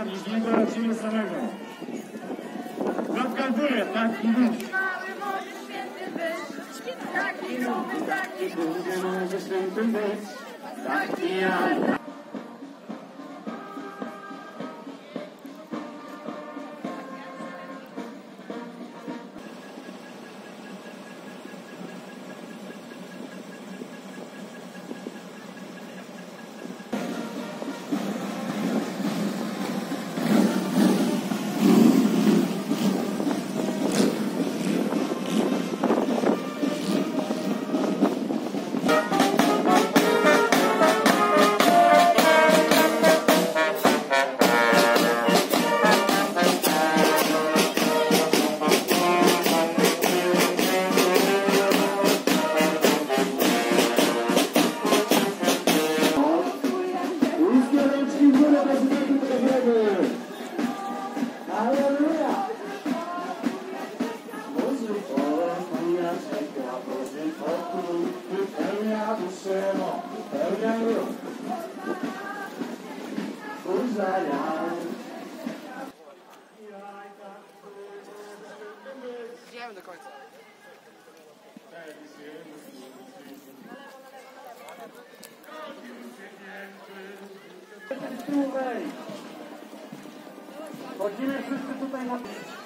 kochani, winko od siebie samego. Zaskakuje, taki duży. Taki duży może świętym być. Taki ja. Idziemy do końca. Chodzimy wszyscy tutaj na...